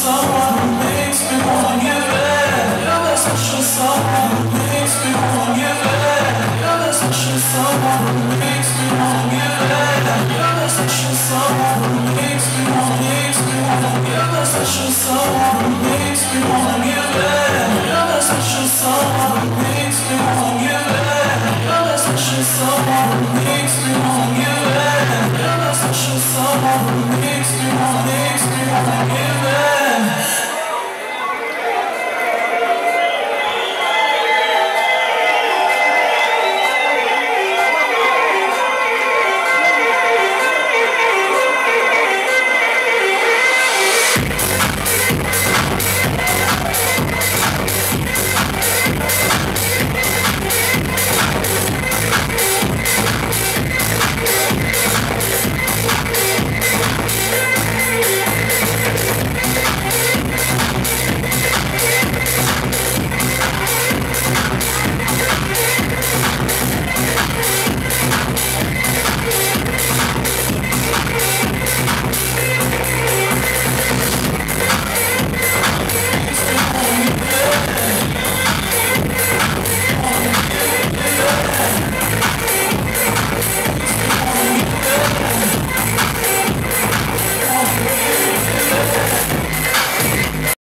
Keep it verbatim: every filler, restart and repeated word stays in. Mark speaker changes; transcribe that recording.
Speaker 1: someone who makes me wanna give it. You're the special someone who makes me wanna give it. You're the special someone who makes me wanna give it. You're the special someone who makes me wanna, makes me wanna. You're the special someone who makes me wanna give it. You're the special someone who makes me wanna give it. You're the special someone who makes me wanna give it. You're the special someone who makes me wanna, makes me wanna give it.